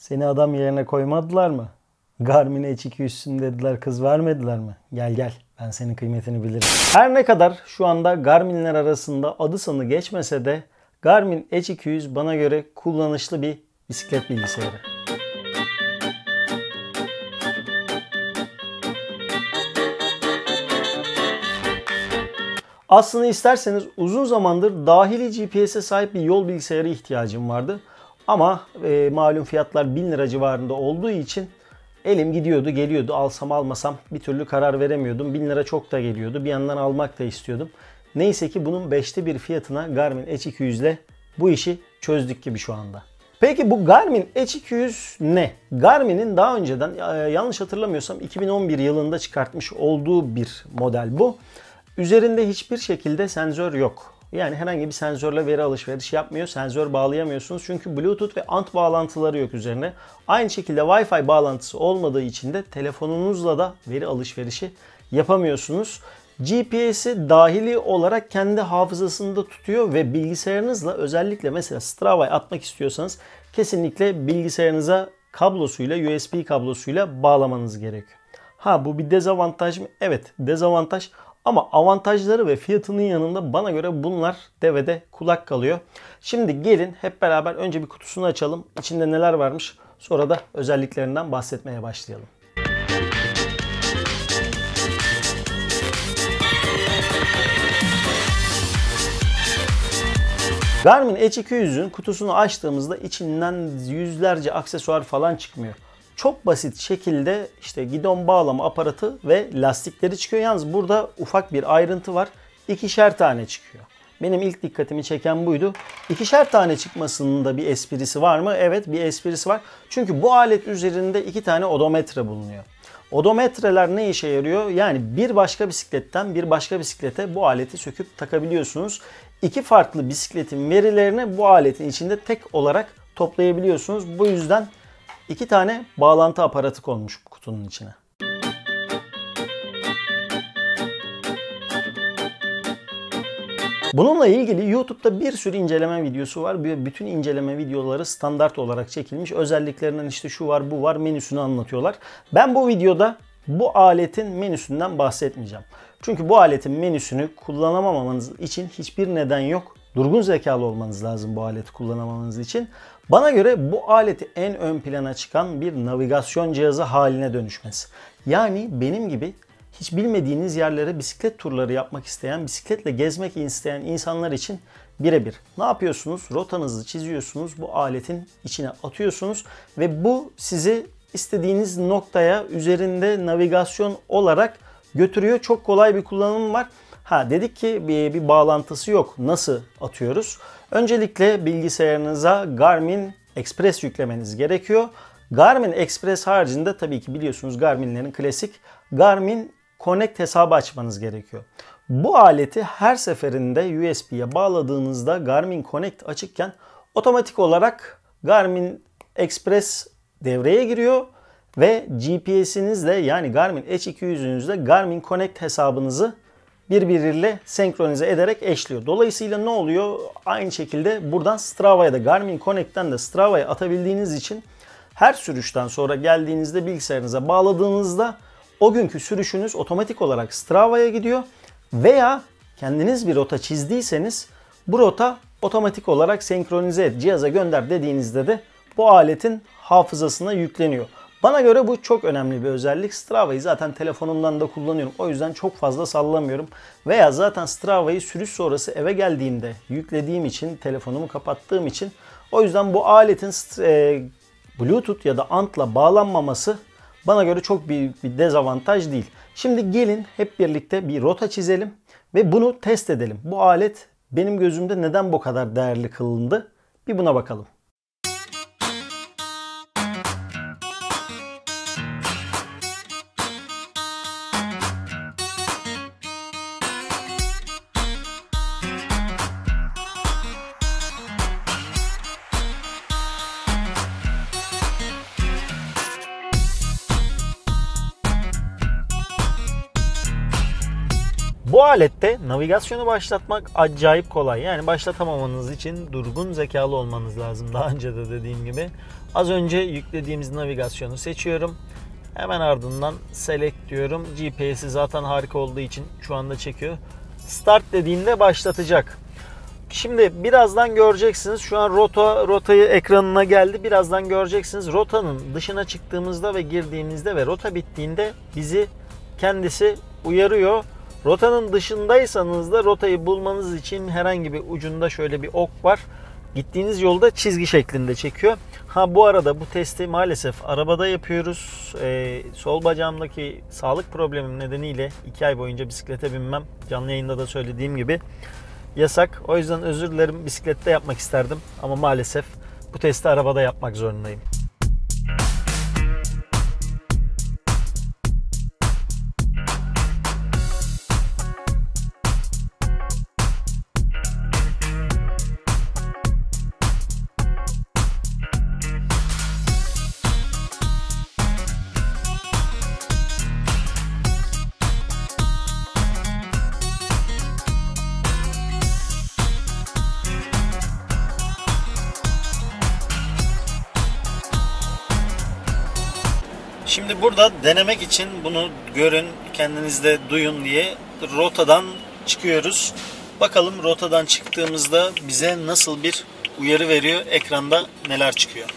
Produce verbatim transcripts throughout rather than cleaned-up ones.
Seni adam yerine koymadılar mı? Garmin Edge iki yüzsün dediler, kız vermediler mi? Gel gel, ben senin kıymetini bilirim. Her ne kadar şu anda Garmin'ler arasında adı sanı geçmese de Garmin Edge iki yüz bana göre kullanışlı bir bisiklet bilgisayarı. Aslında isterseniz uzun zamandır dahili G P S'e sahip bir yol bilgisayarı ihtiyacım vardı. Ama e, malum fiyatlar bin lira civarında olduğu için elim gidiyordu geliyordu. Alsam almasam bir türlü karar veremiyordum. bin lira çok da geliyordu. Bir yandan almak da istiyordum. Neyse ki bunun beşte bir fiyatına Garmin Edge iki yüz ile bu işi çözdük gibi şu anda. Peki bu Garmin Edge iki yüz ne? Garmin'in daha önceden yanlış hatırlamıyorsam iki bin on bir yılında çıkartmış olduğu bir model bu. Üzerinde hiçbir şekilde sensör yok. Yani herhangi bir sensörle veri alışverişi yapmıyor. Sensör bağlayamıyorsunuz. Çünkü Bluetooth ve A N T bağlantıları yok üzerine. Aynı şekilde Wi-Fi bağlantısı olmadığı için de telefonunuzla da veri alışverişi yapamıyorsunuz. G P S'i dahili olarak kendi hafızasında tutuyor ve bilgisayarınızla özellikle mesela Strava'ya atmak istiyorsanız kesinlikle bilgisayarınıza kablosuyla, U S B kablosuyla bağlamanız gerekiyor. Ha bu bir dezavantaj mı? Evet, dezavantaj. Ama avantajları ve fiyatının yanında bana göre bunlar devede kulak kalıyor. Şimdi gelin hep beraber önce bir kutusunu açalım. İçinde neler varmış, sonra da özelliklerinden bahsetmeye başlayalım. Garmin Edge iki yüzün kutusunu açtığımızda içinden yüzlerce aksesuar falan çıkmıyor. Çok basit şekilde işte gidon bağlama aparatı ve lastikleri çıkıyor. Yalnız burada ufak bir ayrıntı var. İkişer tane çıkıyor. Benim ilk dikkatimi çeken buydu. İkişer tane çıkmasının da bir esprisi var mı? Evet, bir esprisi var. Çünkü bu alet üzerinde iki tane odometre bulunuyor. Odometreler ne işe yarıyor? Yani bir başka bisikletten bir başka bisiklete bu aleti söküp takabiliyorsunuz. İki farklı bisikletin verilerini bu aletin içinde tek olarak toplayabiliyorsunuz. Bu yüzden İki tane bağlantı aparatı konmuş bu kutunun içine. Bununla ilgili YouTube'da bir sürü inceleme videosu var. Bütün inceleme videoları standart olarak çekilmiş. Özelliklerinden işte şu var, bu var, menüsünü anlatıyorlar. Ben bu videoda bu aletin menüsünden bahsetmeyeceğim. Çünkü bu aletin menüsünü kullanamamanız için hiçbir neden yok. Durgun zekalı olmanız lazım bu aleti kullanamamanız için. Bana göre bu aleti en ön plana çıkan bir navigasyon cihazı haline dönüşmesi. Yani benim gibi hiç bilmediğiniz yerlere bisiklet turları yapmak isteyen, bisikletle gezmek isteyen insanlar için birebir. Ne yapıyorsunuz? Rotanızı çiziyorsunuz, bu aletin içine atıyorsunuz ve bu sizi istediğiniz noktaya üzerinde navigasyon olarak götürüyor. Çok kolay bir kullanımı var. Ha dedik ki bir, bir bağlantısı yok. Nasıl atıyoruz? Öncelikle bilgisayarınıza Garmin Express yüklemeniz gerekiyor. Garmin Express haricinde tabii ki biliyorsunuz Garmin'lerin klasik Garmin Connect hesabı açmanız gerekiyor. Bu aleti her seferinde U S B'ye bağladığınızda Garmin Connect açıkken otomatik olarak Garmin Express devreye giriyor ve G P S'inizle yani Garmin Edge iki yüzünüzle Garmin Connect hesabınızı birbiriyle senkronize ederek eşliyor. Dolayısıyla ne oluyor? Aynı şekilde buradan Strava'ya da Garmin Connect'ten de Strava'ya atabildiğiniz için her sürüşten sonra geldiğinizde bilgisayarınıza bağladığınızda o günkü sürüşünüz otomatik olarak Strava'ya gidiyor veya kendiniz bir rota çizdiyseniz bu rota otomatik olarak senkronize et, cihaza gönder dediğinizde de bu aletin hafızasına yükleniyor. Bana göre bu çok önemli bir özellik. Strava'yı zaten telefonumdan da kullanıyorum. O yüzden çok fazla sallamıyorum. Veya zaten Strava'yı sürüş sonrası eve geldiğimde yüklediğim için, telefonumu kapattığım için o yüzden bu aletin e, Bluetooth ya da A N T'la bağlanmaması bana göre çok büyük bir dezavantaj değil. Şimdi gelin hep birlikte bir rota çizelim ve bunu test edelim. Bu alet benim gözümde neden bu kadar değerli kılındı? Bir buna bakalım. Bu alette navigasyonu başlatmak acayip kolay. Yani başlatamamanız için durgun zekalı olmanız lazım. Daha önce de dediğim gibi. Az önce yüklediğimiz navigasyonu seçiyorum. Hemen ardından select diyorum. G P S'i zaten harika olduğu için şu anda çekiyor. Start dediğinde başlatacak. Şimdi birazdan göreceksiniz. Şu an rota rotayı ekranına geldi. Birazdan göreceksiniz. Rotanın dışına çıktığımızda ve girdiğimizde ve rota bittiğinde bizi kendisi uyarıyor. Rotanın dışındaysanız da rotayı bulmanız için herhangi bir ucunda şöyle bir ok var. Gittiğiniz yolda çizgi şeklinde çekiyor. Ha bu arada bu testi maalesef arabada yapıyoruz. Ee, sol bacağımdaki sağlık problemim nedeniyle iki ay boyunca bisiklete binmem. Canlı yayında da söylediğim gibi yasak. O yüzden özür dilerim, bisiklette yapmak isterdim. Ama maalesef bu testi arabada yapmak zorundayım. Şimdi burada denemek için bunu görün, kendinizde duyun diye rotadan çıkıyoruz. Bakalım rotadan çıktığımızda bize nasıl bir uyarı veriyor, ekranda neler çıkıyor.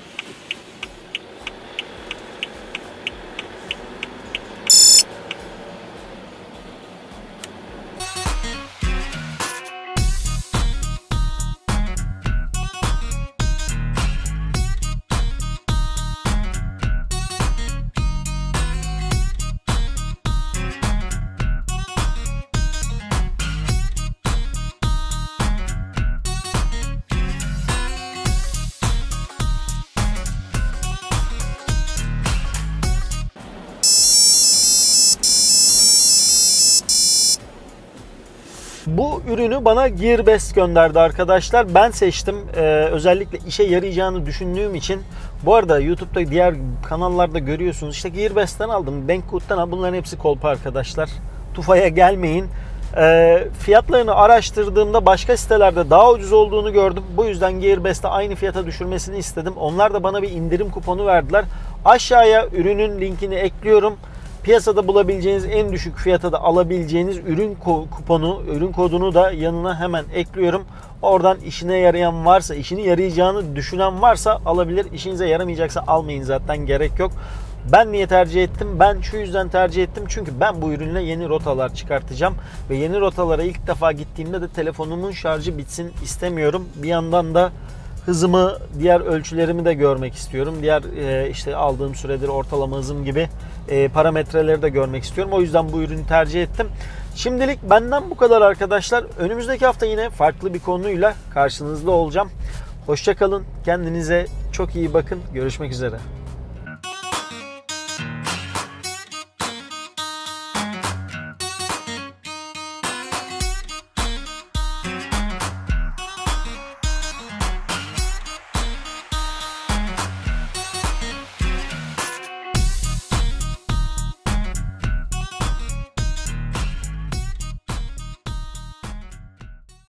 Bu ürünü bana Gearbest gönderdi arkadaşlar. Ben seçtim. Ee, özellikle işe yarayacağını düşündüğüm için. Bu arada YouTube'da diğer kanallarda görüyorsunuz. İşte Gearbest'ten aldım. Banggood'dan aldım. Bunların hepsi kolpa arkadaşlar. Tufaya gelmeyin. Ee, fiyatlarını araştırdığımda başka sitelerde daha ucuz olduğunu gördüm. Bu yüzden Gearbest'e aynı fiyata düşürmesini istedim. Onlar da bana bir indirim kuponu verdiler. Aşağıya ürünün linkini ekliyorum. Piyasada bulabileceğiniz en düşük fiyata da alabileceğiniz ürün kuponu, ürün kodunu da yanına hemen ekliyorum. Oradan işine yarayan varsa, işini yarayacağını düşünen varsa alabilir. İşinize yaramayacaksa almayın, zaten gerek yok. Ben niye tercih ettim? Ben şu yüzden tercih ettim. Çünkü ben bu ürünle yeni rotalar çıkartacağım. Ve yeni rotalara ilk defa gittiğimde de telefonumun şarjı bitsin istemiyorum. Bir yandan da hızımı, diğer ölçülerimi de görmek istiyorum. Diğer e, işte aldığım süredir ortalama hızım gibi e, parametreleri de görmek istiyorum. O yüzden bu ürünü tercih ettim. Şimdilik benden bu kadar arkadaşlar. Önümüzdeki hafta yine farklı bir konuyla karşınızda olacağım. Hoşça kalın. Kendinize çok iyi bakın. Görüşmek üzere.